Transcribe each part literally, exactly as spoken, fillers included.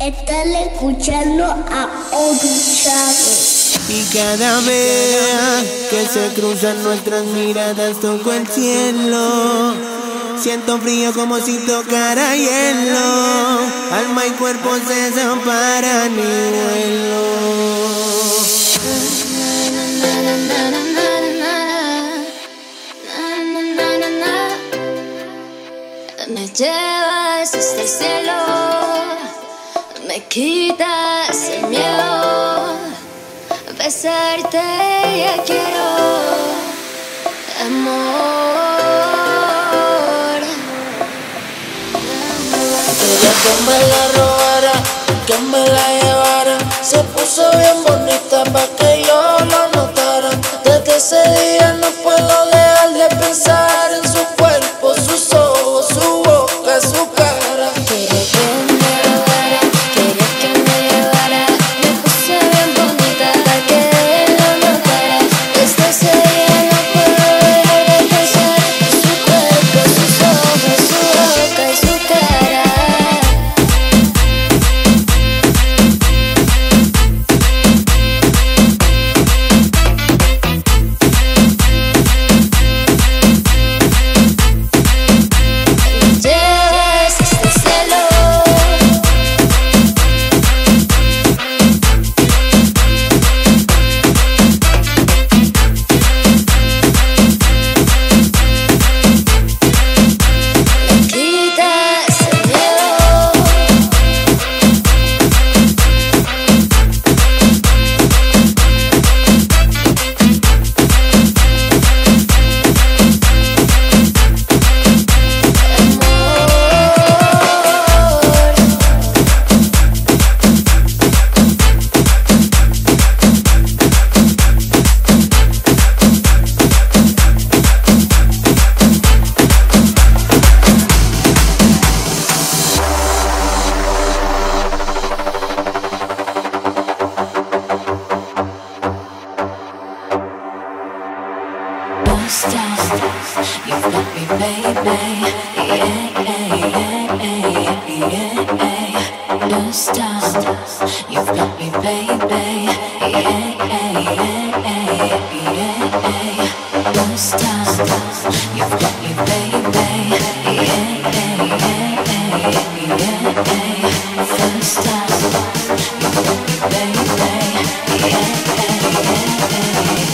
Están escuchando a Odu Chávez. Y cada vez que se cruzan nuestras miradas toco el cielo. Siento frío como si tocara hielo. Alma y cuerpo se separan y vuelo. Me llevas hasta el cielo, me quitas el miedo. Besarte ya quiero, amor. Quería que me la robara, que me la llevara. Se puso bien bonita pa' que yo lo notara. Desde ese día no puedo dejar de pensar en su cuerpo, sus ojos, su boca, su cara. Quería que me robara, quería que me llevara. Me puse bien bonita pa' que él lo notara. Desde ese día no puedo dejar de pensar en su cuerpo, sus ojos, su boca y su cara. You've got me, baby. Yeah, yeah, yeah, yeah, yeah. Don't stop. You've got me, baby. Yeah, yeah, yeah, yeah, yeah. Don't stop. You've got me, baby. Yeah, yeah, yeah, yeah, yeah. Don't stop. You've got me, baby. Yeah, yeah, yeah, yeah.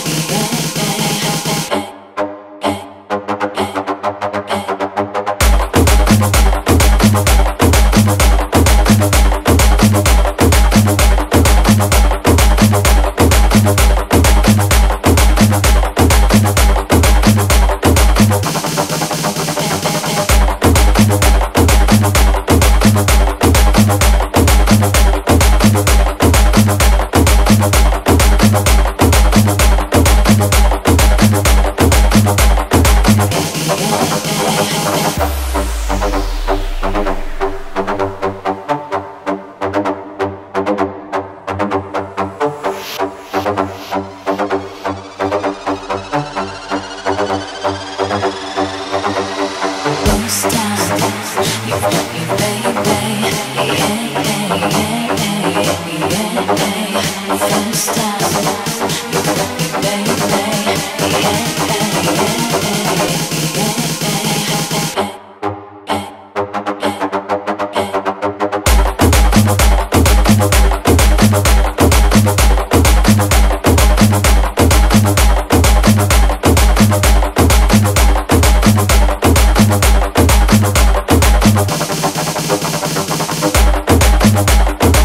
We'll be right back.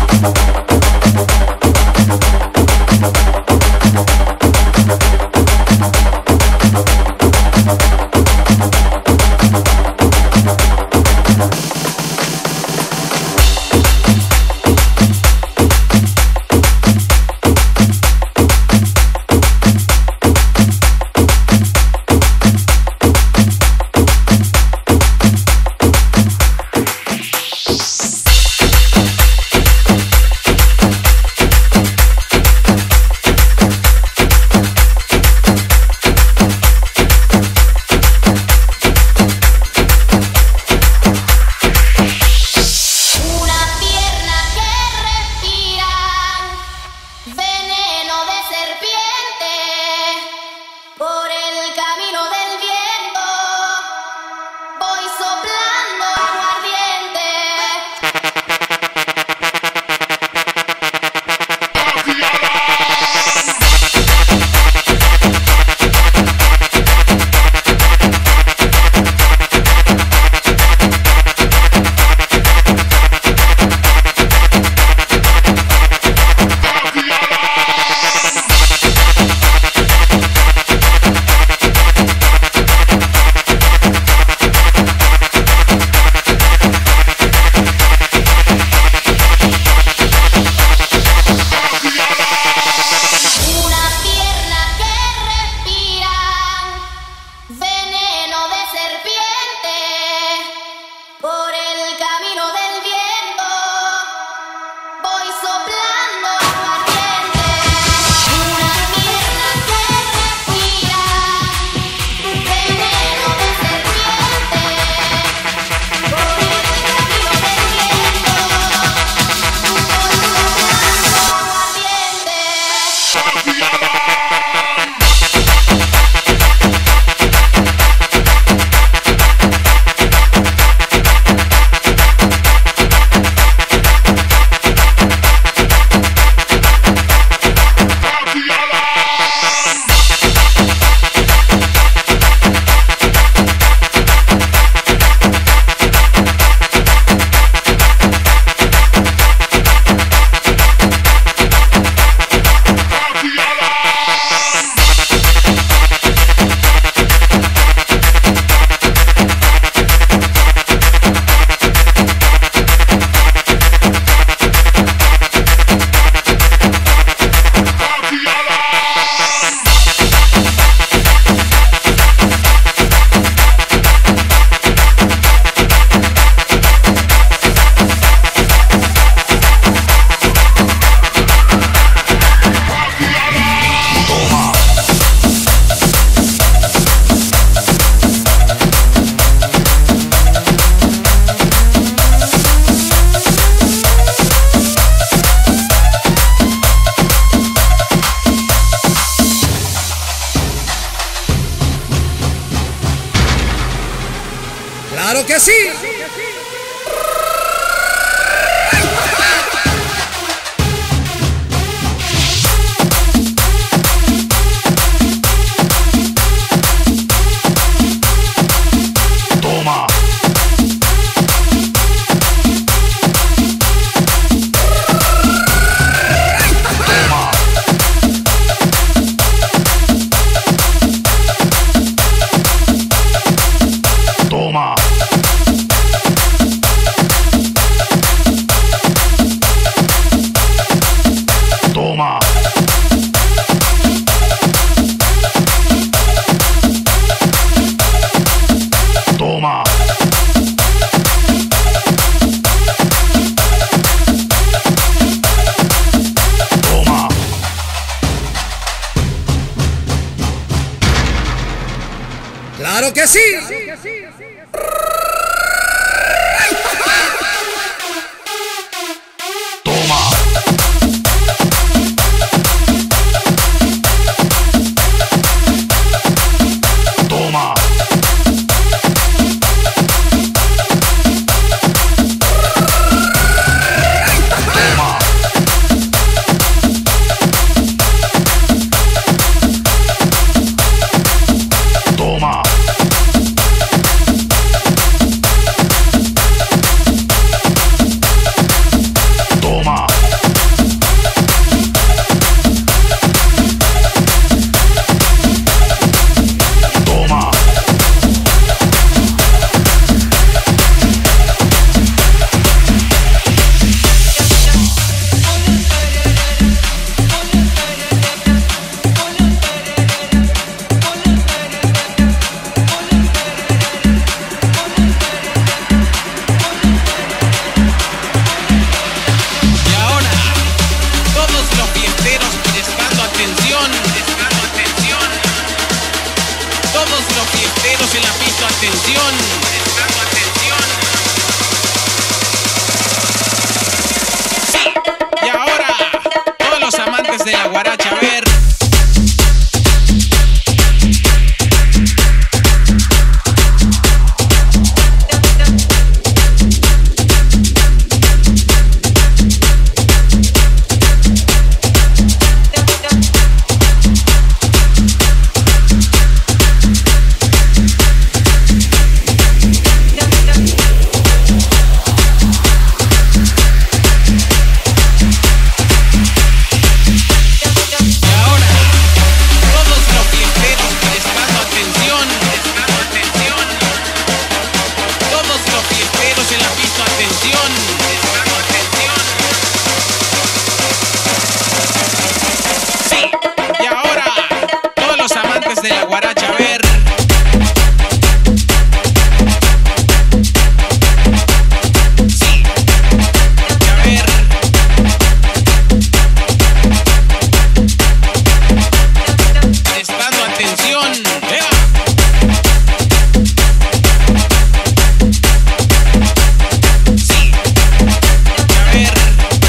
que sí. Toma. Toma. Toma. Toma. Toma. Claro que sí. Toma. Toma. Toma. Toma. Toma. Y ahora, todos los fiesteros prestando atención, prestando atención. Todos los fiesteros en la pista, atención, prestando atención. Sí. Y ahora, todos los amantes de la guaracha, a ver. De la guaracha, a ver. Sí. Y a ver. Prestando atención. ¡Ea! Sí. Y a ver.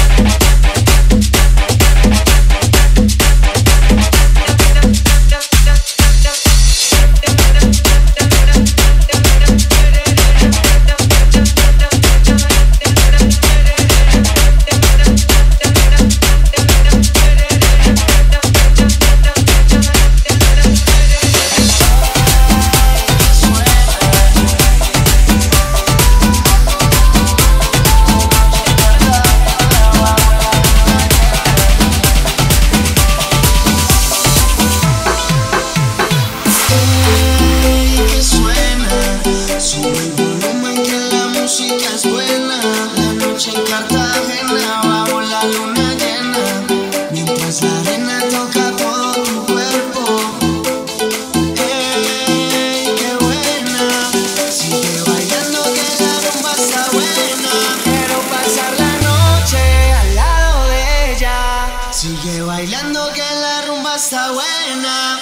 está buena.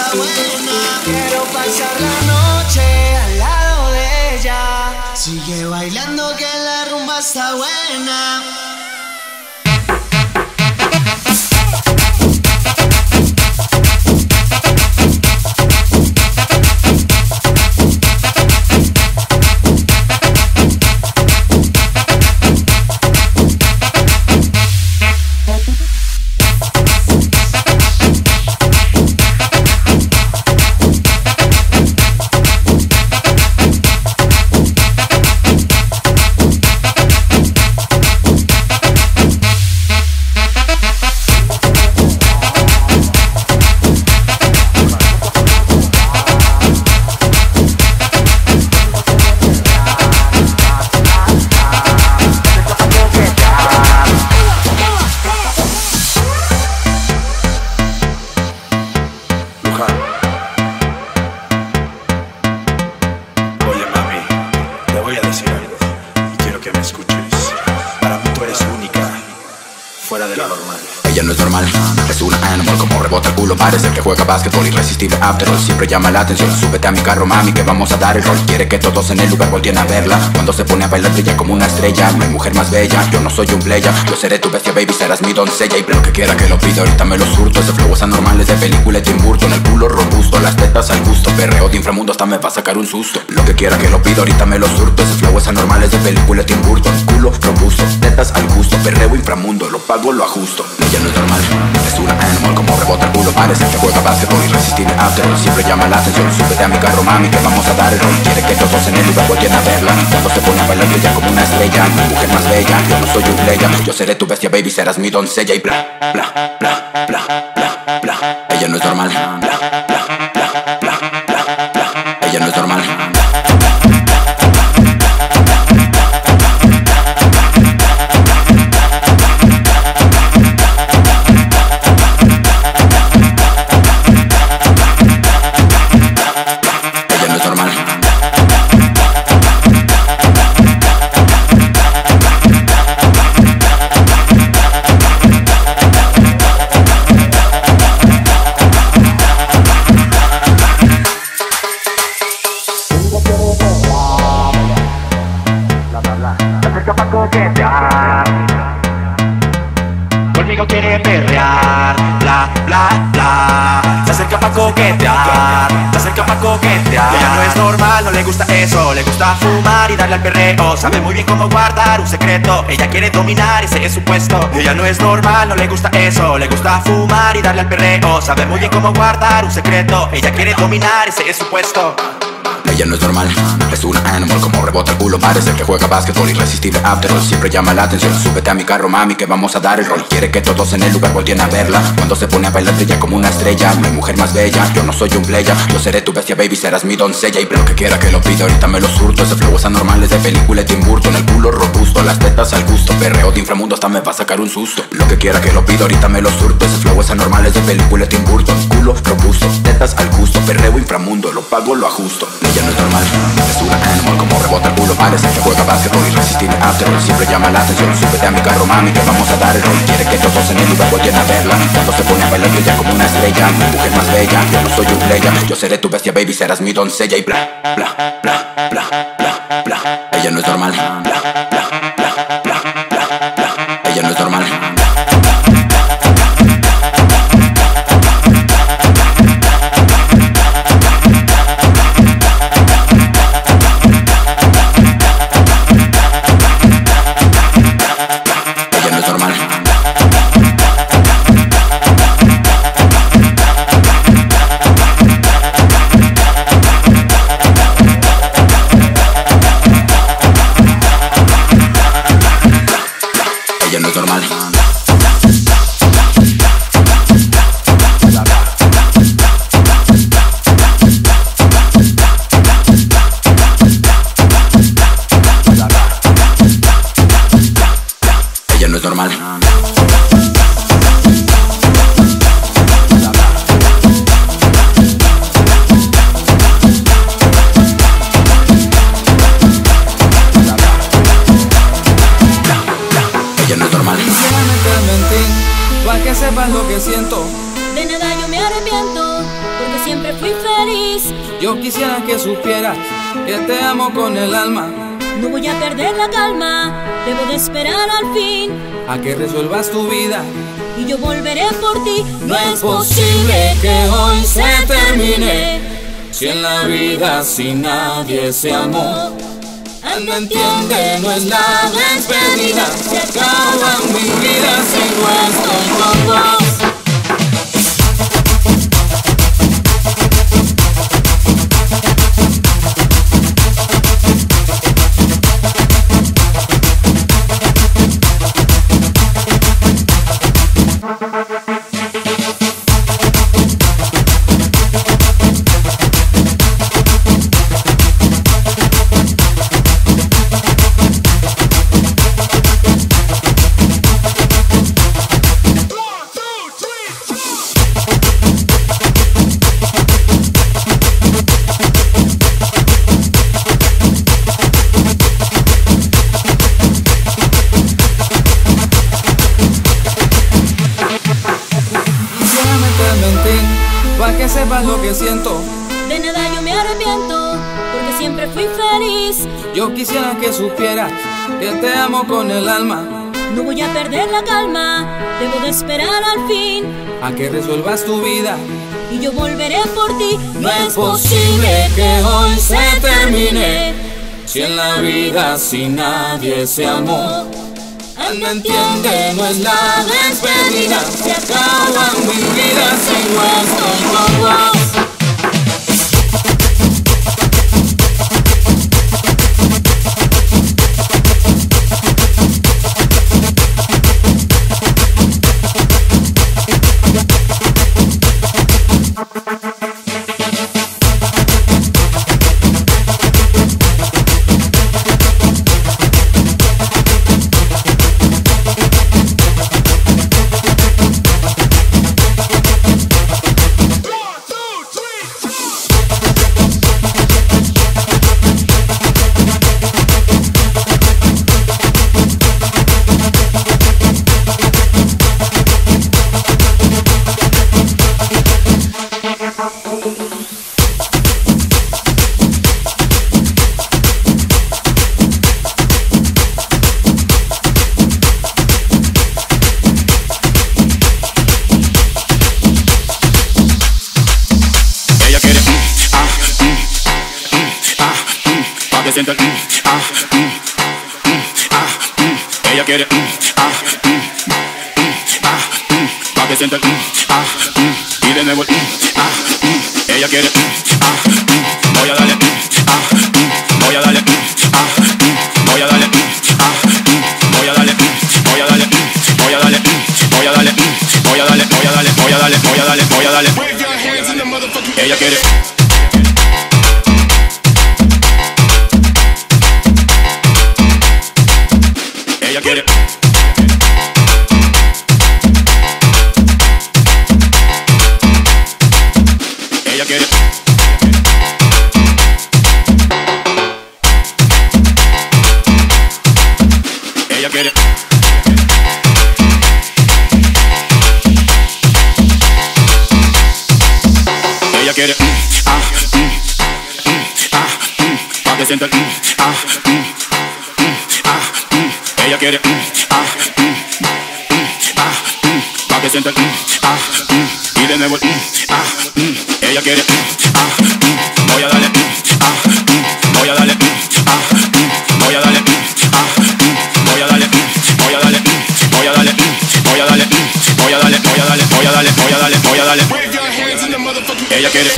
está buena. Quiero pasar la noche al lado de ella. Sigue bailando que la rumba está buena. Ella no es normal, es una animal, como rebota el culo, parece que juega básquetbol, irresistible after all, siempre llama la atención. Súbete a mi carro, mami, que vamos a dar el rol. Quiere que todos en el lugar volteen a verla. Cuando se pone a bailar brilla como una estrella. No hay mujer más bella, yo no soy un playa. Yo seré tu bestia, baby, serás mi doncella. Y lo que quiera que lo pida, ahorita me lo surto. Ese flow es anormal, es de película de Tim Burton. El culo robusto, las tetas al gusto. Perreo de inframundo, hasta me va a sacar un susto. Lo que quiera que lo pida, ahorita me lo surto. Ese flow es anormal, es de película de Tim Burton. Culo robusto, tetas al gusto. Perreo inframundo, lo pago, lo ajusto. Ella no es normal, es una animal, como rebota el culo, parece que juega básquetbol, irresistible after all, siempre llama la atención. Súbete a mi carro, mami, que vamos a dar el rol. Quiere que todos en el lugar volteen a verla. Cuando se pone a bailar brilla como una estrella. No hay mujer más bella, yo no soy un playa. Yo seré tu bestia, baby, serás mi doncella. Y bla, bla, bla, bla, bla, bla. Ella no es normal, bla, bla, bla, bla, bla, bla. Ella no es normal. Conmigo quiere perrear, bla, bla, bla. Se acerca pa' coquetear, se acerca pa' coquetear. Ella no es normal, no le gusta eso. Le gusta fumar y darle al perreo. Sabe muy bien cómo guardar un secreto. Ella quiere dominar, ese es su puesto. Ella no es normal, no le gusta eso. Le gusta fumar y darle al perreo. Sabe muy bien cómo guardar un secreto. Ella quiere dominar, ese es su puesto. Ella no es normal, es una animal, como rebota el culo, parece que juega básquetbol, irresistible after all, siempre llama la atención. Súbete a mi carro, mami, que vamos a dar el rol. Quiere que todos en el lugar volteen a verla. Cuando se pone a bailar brilla como una estrella. No hay mujer más bella, yo no soy un playa. Yo seré tu bestia, baby, serás mi doncella. Y lo que quiera que lo pida, ahorita me lo surto. Ese flow es anormal, es de película de Tim Burton. El culo robusto, las tetas al gusto. Perreo de inframundo, hasta me va a sacar un susto. Lo que quiera que lo pida, ahorita me lo surto. Ese flow es anormal, es de película de Tim Burton. Culo robusto, tetas al gusto. Perreo inframundo, lo pago, lo ajusto. Ella no es normal, es una animal, como rebota el culo, parece que juega básquetbol, irresistible after all, siempre llama la atención. Súbete a mi carro, mami, que vamos a dar el rol. Quiere que todos en el lugar volteen a verla. Cuando se pone a bailar brilla como una estrella. No hay mujer más bella, yo no soy un playa. Yo seré tu bestia, baby, serás mi doncella. Y bla, bla, bla, bla, bla, bla. Ella no es normal, bla, bla, bla, bla, bla, bla. Ella no es normal. siempre fui feliz. Yo quisiera que supieras que te amo con el alma. No voy a perder la calma, debo de esperar al fin a que resuelvas tu vida y yo volveré por ti. No es posible que hoy se termine si en la vida sin nadie se amó. No entiende, no es la despedida, se acaba mi vida si no estoy con vos. Pa' que sepas lo que siento. De nada yo me arrepiento, porque siempre fui feliz. Yo quisiera que supieras que te amo con el alma. No voy a perder la calma, debo de esperar al fin a que resuelvas tu vida y yo volveré por ti. No es posible que hoy se termine si en la vida sin nadie se amó. No entiende, no es la despedida, se acaba mi vida si no estoy con vos. Sienta el mm, ah, mm, mm, ah, mm. Ella quiere mm, ah, mm, mm, ah, mm. Pa' que sienta el mm, ah, mm. Y de nuevo el mm, ah, mm. Ella quiere mm, ah, mm. Voy a darle mm, ah, mm. Voy a darle mm, ah, mm. Voy a darle mm, ah, mm. Voy a darle mm, voy a darle mm. Voy a darle mm. Voy a darle mm. Voy a darle, voy a darle, voy a darle, voy a darle, voy a darle. Ella quiere. Ella quiere. Ella quiere. Ella quiere. Ella quiere. Mm, ah, mm, mm, ah, mm. Pa' que sienta el mm, ah, mm, mm, ah, mm. Ella quiere, mm, ah, mm, mm, ah, mm. Pa' que sienta el mm, ah, mm. Y de nuevo el mm, ah, mm. Ella quiere, mm, ah, mm. Voy a darle, mm, ah, mm. Voy a darle, mm, ah, mm. Voy a darle, mm, ah, mm. Voy a darle, mm. Voy a darle, mm. Voy a darle, mm. Voy a darle, mm. Voy a darle, voy a darle, voy a darle, voy a darle, voy a darle. Ella quiere.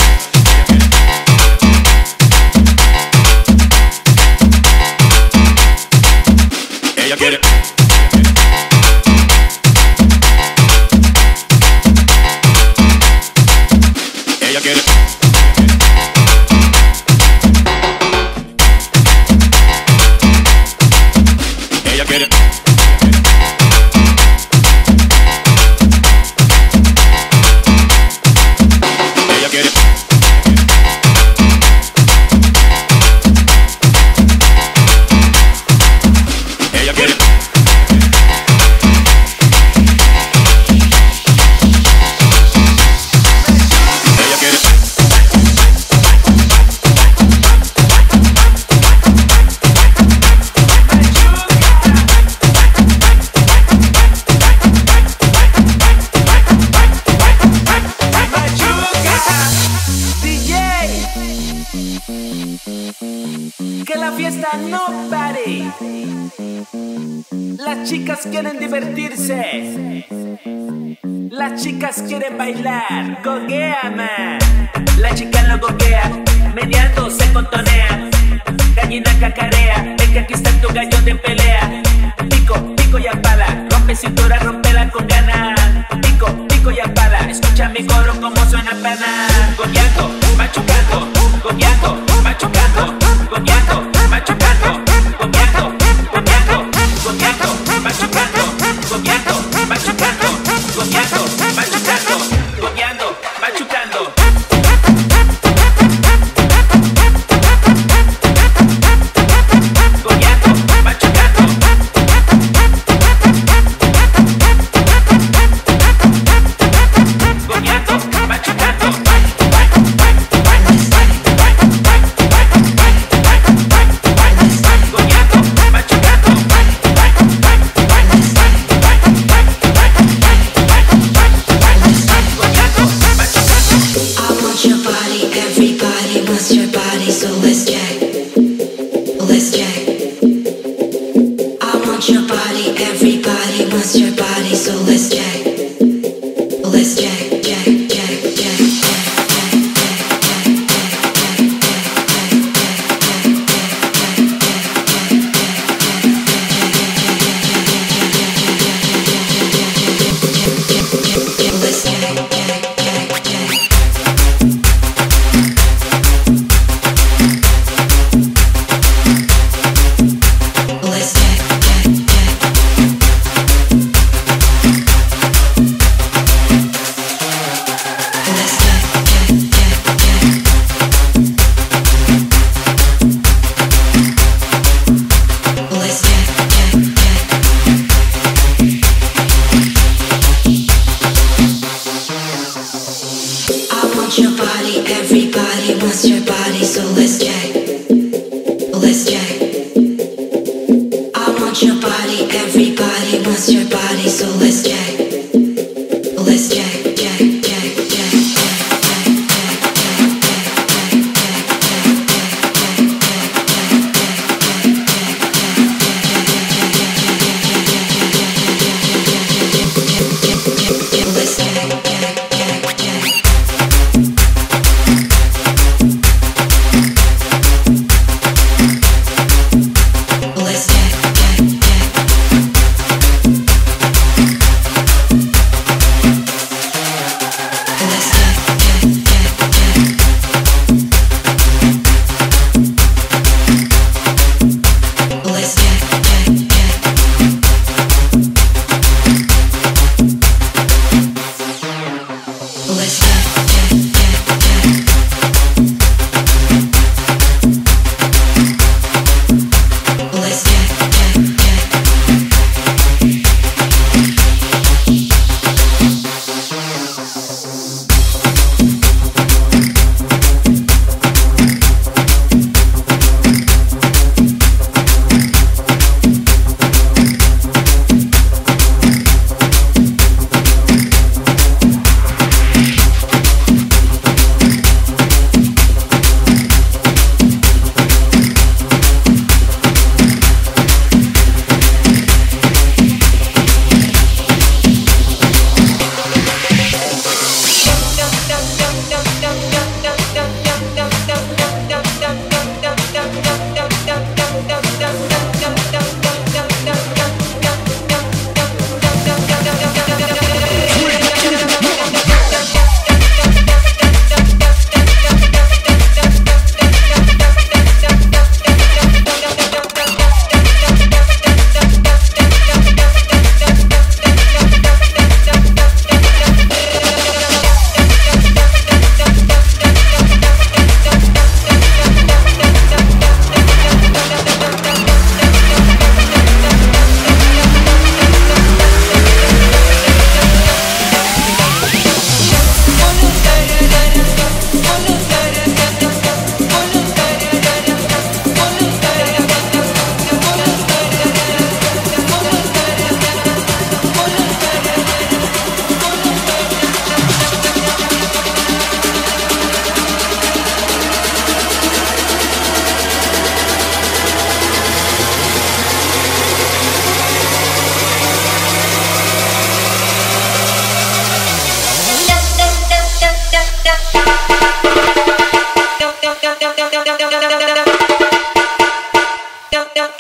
Ella quiere. Ella quiere. Ella quiere. Ella quiere. Ella quiere. Que la fiesta no pare. Las chicas quieren divertirse. Las chicas quieren bailar. Goguea, man. La chica lo goguea, meneando se contonea. Gallina cacarea, ven que aquí está tu gallo de pelea. Pico, pico y apala, rompe cintura, rompela con ganas. Pico, pico y apala, escucha mi coro como suena pana. Gogueando, machucando, gogueando, machucando, gogueando, machucando, gogueando, gogueando, gogueando, machucando, gogueando, machucando, gogueando, machucando, gogueando, machucando.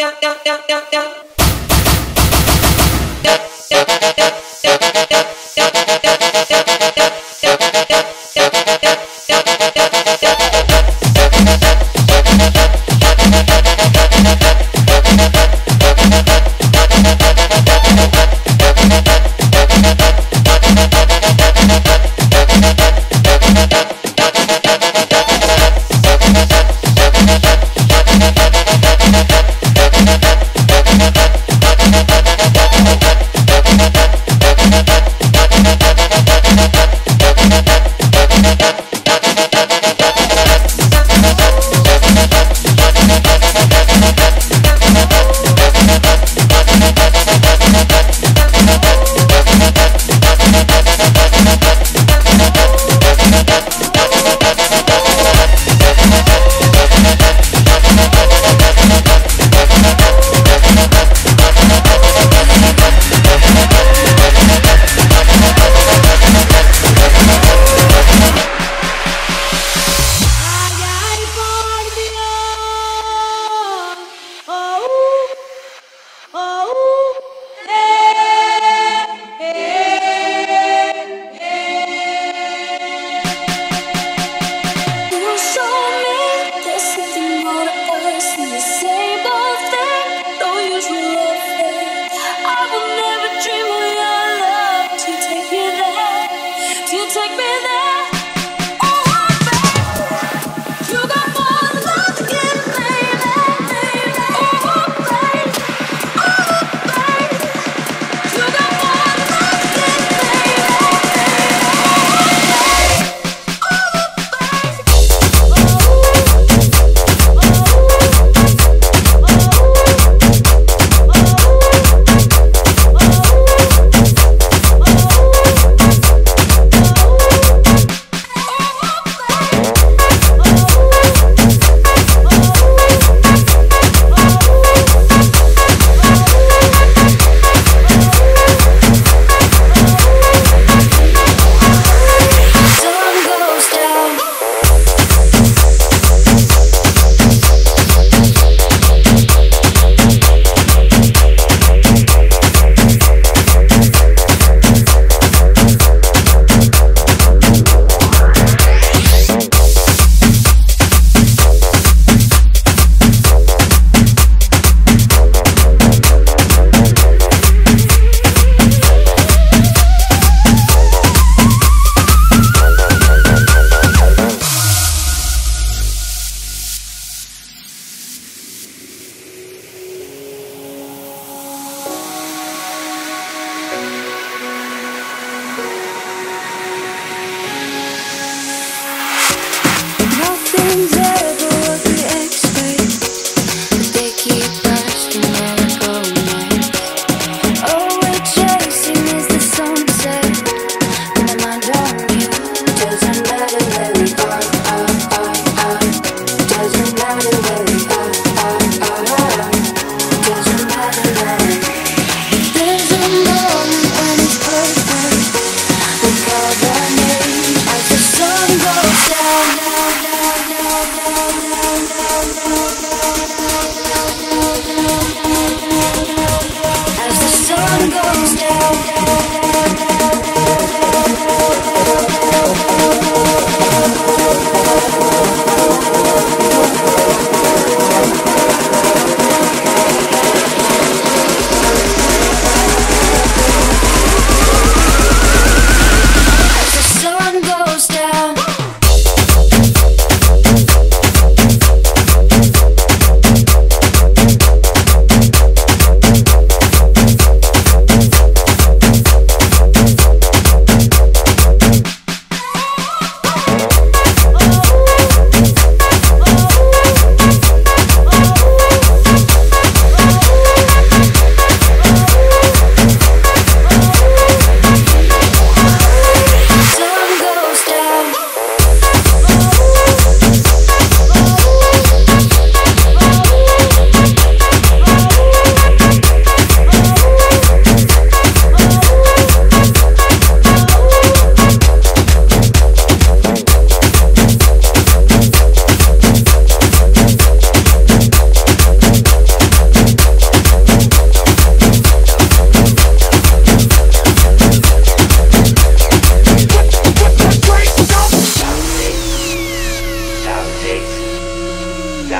We'll be right back.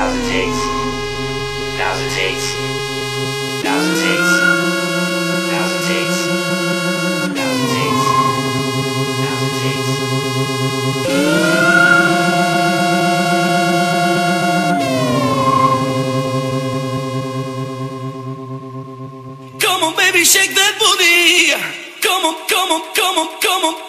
Thousand takes. Thousand takes. Thousand takes. Thousand takes. Thousand takes. Thousand takes. Come on, baby, shake that booty. Come on, come on, come on, come on.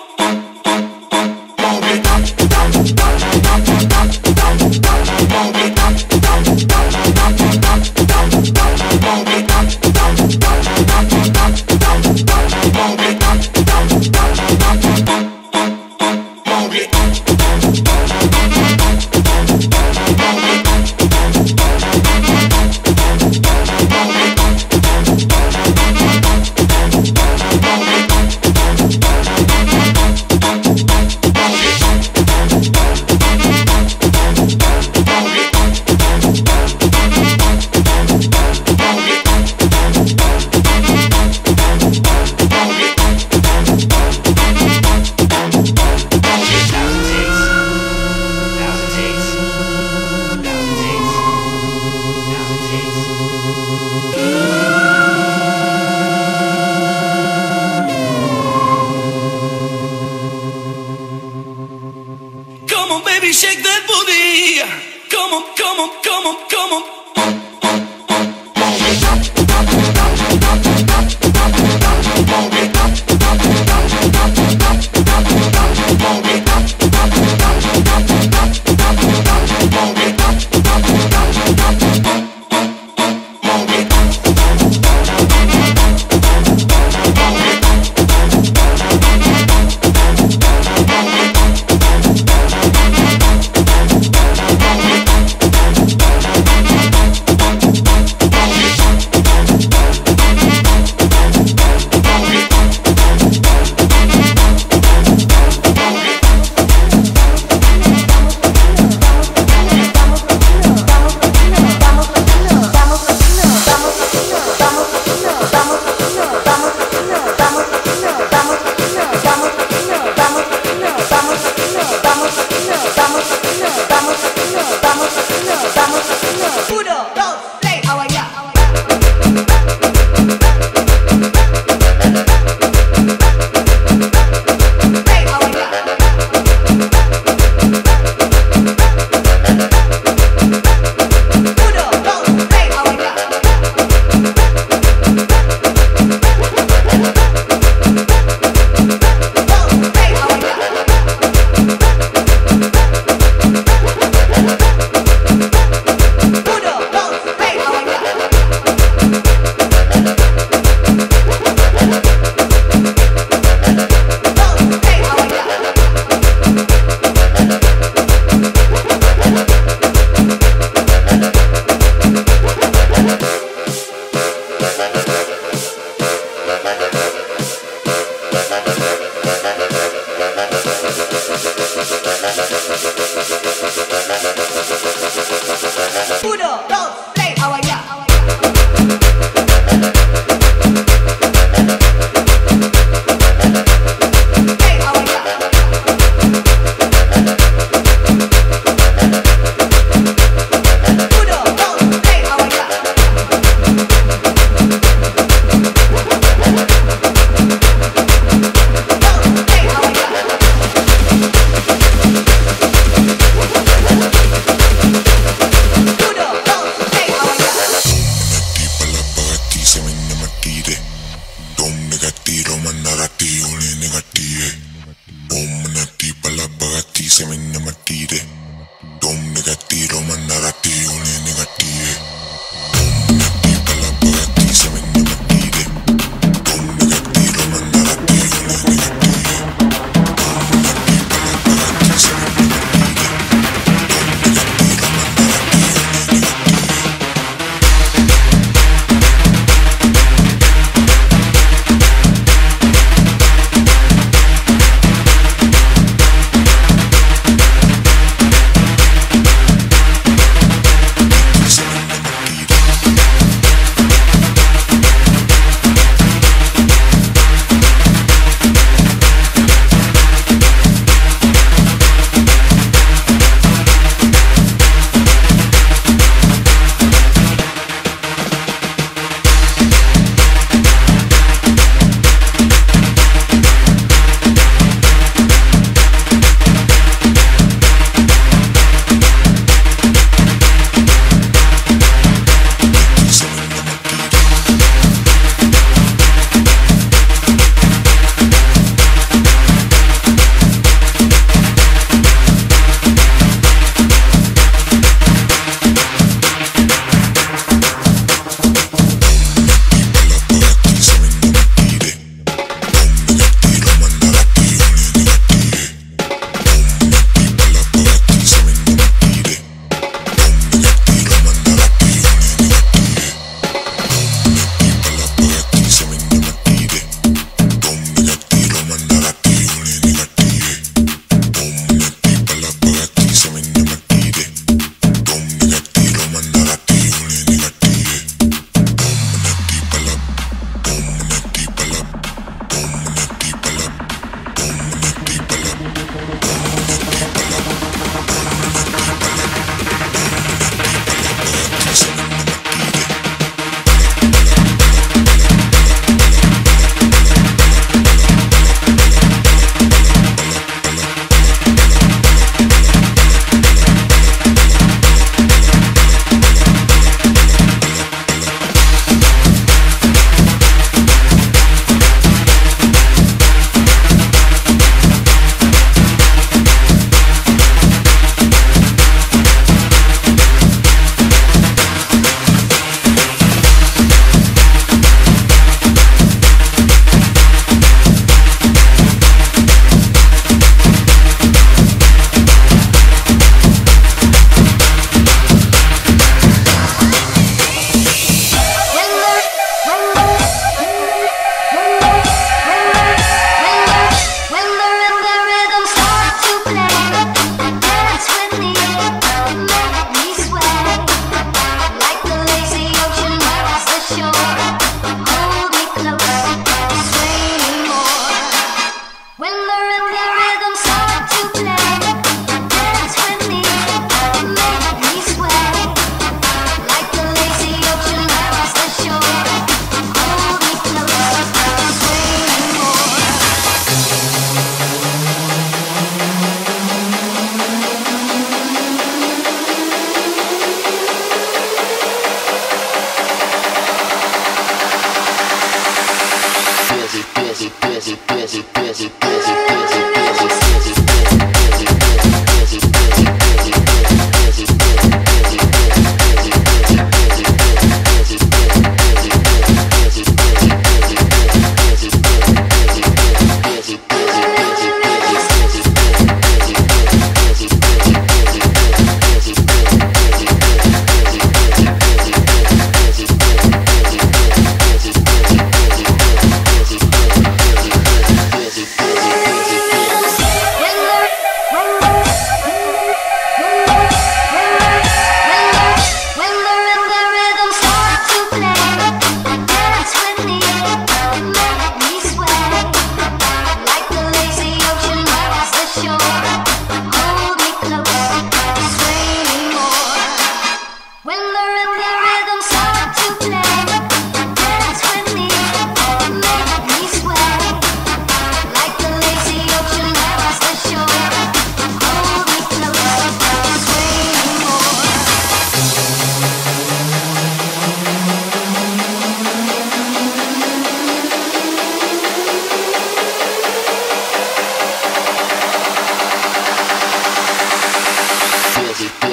Shake that booty. Come on, come on, come on, come on.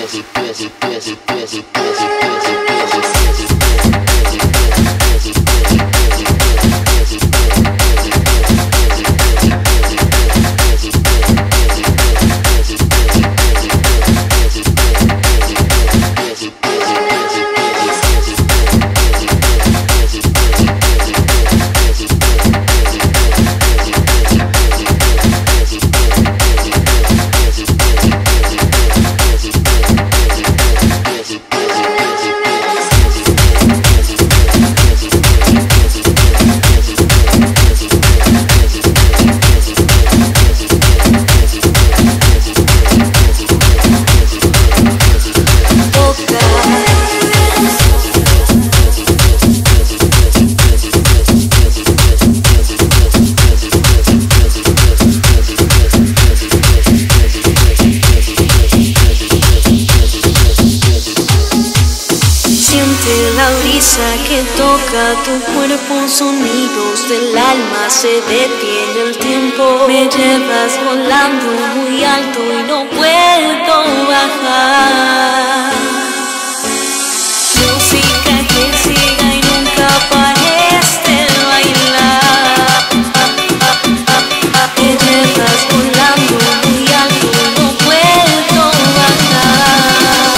Que toca tu cuerpo, sonidos del alma, se detiene el tiempo. Me llevas volando muy alto y no puedo bajar. Música que siga y nunca pares de bailar. Me llevas volando muy alto y no puedo bajar.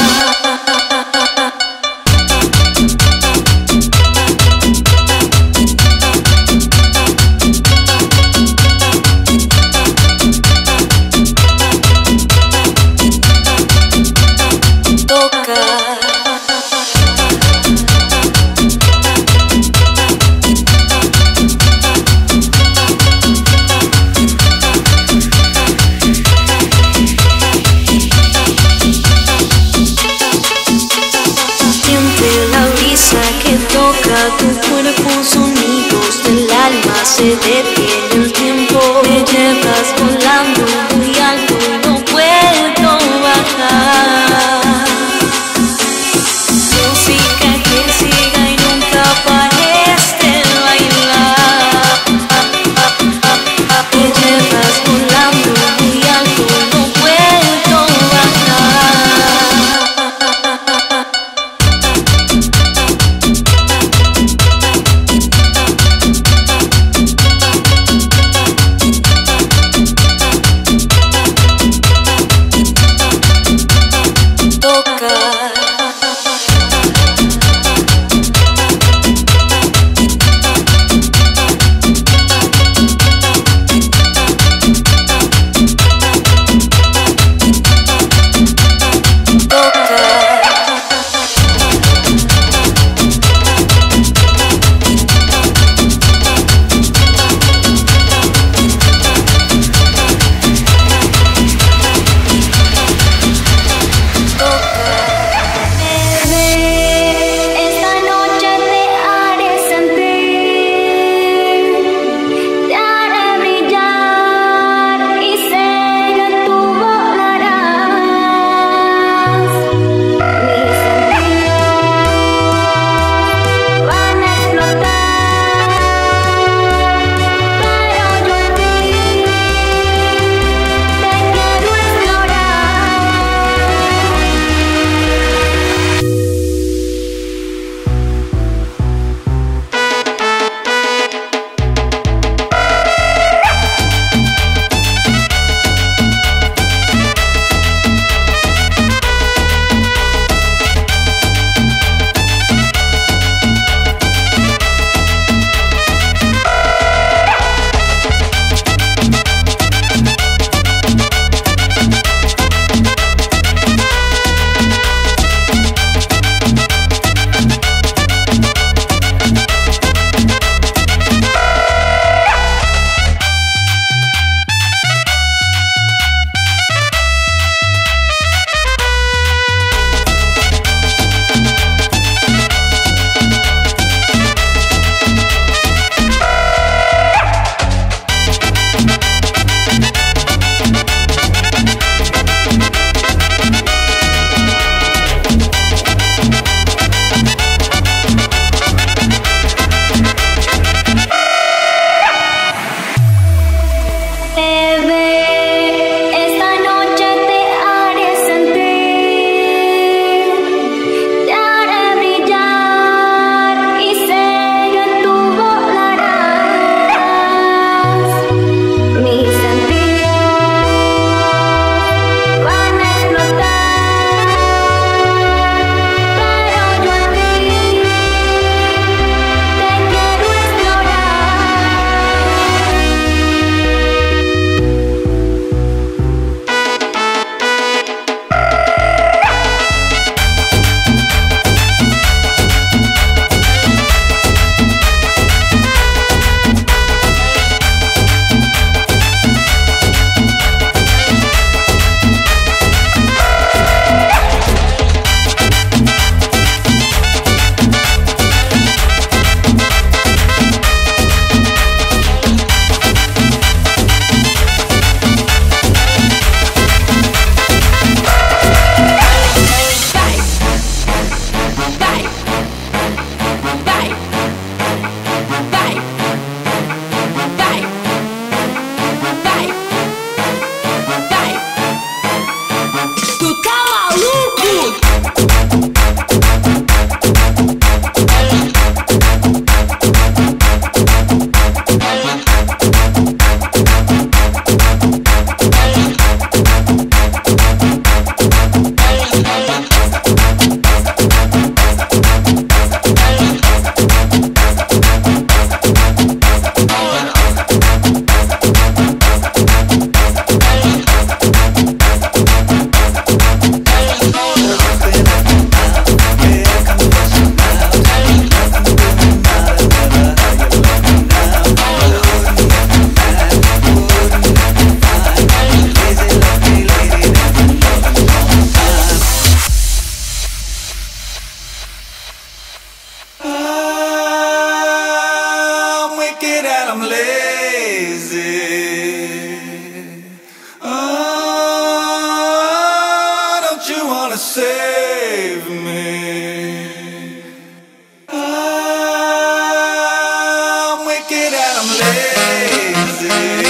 Tu cuerpo, sonidos del alma, se detiene el tiempo. Me llevas volando muy alto y no puedo bajar. Música que siga y nunca pares de bailar. Me llevas volando muy alto y no puedo bajar. Toca. save me. I'm wicked and I'm lazy.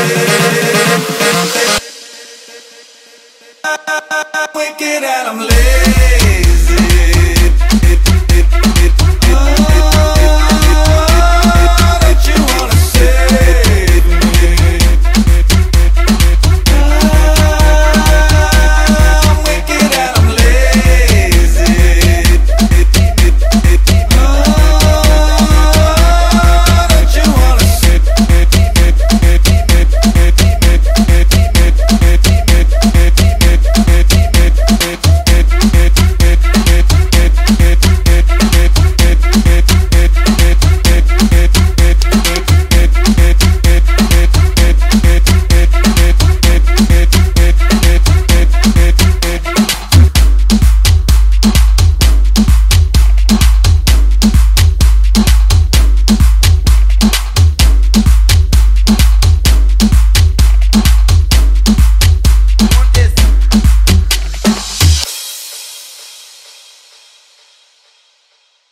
Wicked and I'm lazy.